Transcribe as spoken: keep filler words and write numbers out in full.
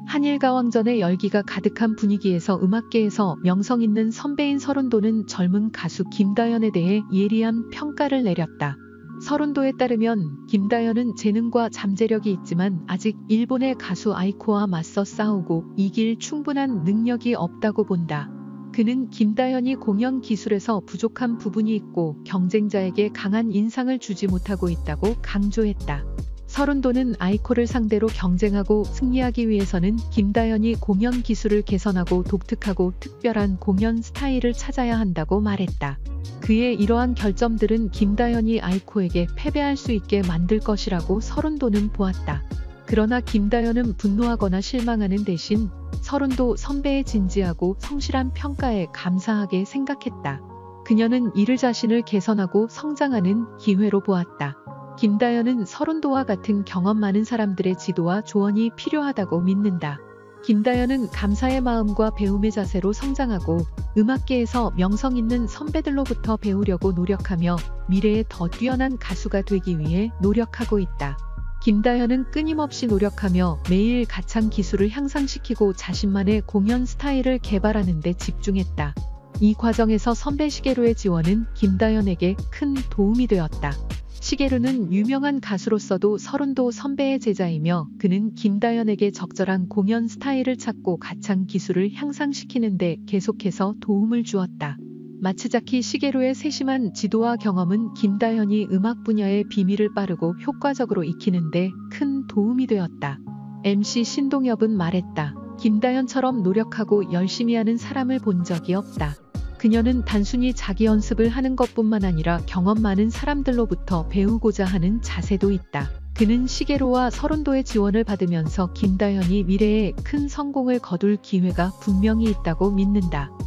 한일가왕전의 열기가 가득한 분위기에서 음악계에서 명성 있는 선배인 서른도는 젊은 가수 김다연에 대해 예리한 평가를 내렸다. 서른도에 따르면 김다연은 재능과 잠재력이 있지만 아직 일본의 가수 아이코와 맞서 싸우고 이길 충분한 능력이 없다고 본다. 그는 김다연이 공연 기술에서 부족한 부분이 있고 경쟁자에게 강한 인상을 주지 못하고 있다고 강조했다. 서른도는 아이코를 상대로 경쟁하고 승리하기 위해서는 김다연이 공연 기술을 개선하고 독특하고 특별한 공연 스타일을 찾아야 한다고 말했다. 그의 이러한 결점들은 김다연이 아이코에게 패배할 수 있게 만들 것이라고 서른도는 보았다. 그러나 김다연은 분노하거나 실망하는 대신 서른도 선배의 진지하고 성실한 평가에 감사하게 생각했다. 그녀는 이를 자신을 개선하고 성장하는 기회로 보았다. 김다연은 서른도와 같은 경험 많은 사람들의 지도와 조언이 필요하다고 믿는다. 김다연은 감사의 마음과 배움의 자세로 성장하고 음악계에서 명성 있는 선배들로부터 배우려고 노력하며 미래에 더 뛰어난 가수가 되기 위해 노력하고 있다. 김다연은 끊임없이 노력하며 매일 가창 기술을 향상시키고 자신만의 공연 스타일을 개발하는 데 집중했다. 이 과정에서 선배 시게루의 지원은 김다연에게 큰 도움이 되었다. 시게루는 유명한 가수로서도 서른도 선배의 제자이며 그는 김다연에게 적절한 공연 스타일을 찾고 가창 기술을 향상시키는 데 계속해서 도움을 주었다. 마츠자키 시게루의 세심한 지도와 경험은 김다연이 음악 분야의 비밀을 빠르고 효과적으로 익히는 데 큰 도움이 되었다. 엠씨 신동엽은 말했다. 김다연처럼 노력하고 열심히 하는 사람을 본 적이 없다. 그녀는 단순히 자기 연습을 하는 것뿐만 아니라 경험 많은 사람들로부터 배우고자 하는 자세도 있다. 그는 시게루와 서른도의 지원을 받으면서 김다연이 미래에 큰 성공을 거둘 기회가 분명히 있다고 믿는다.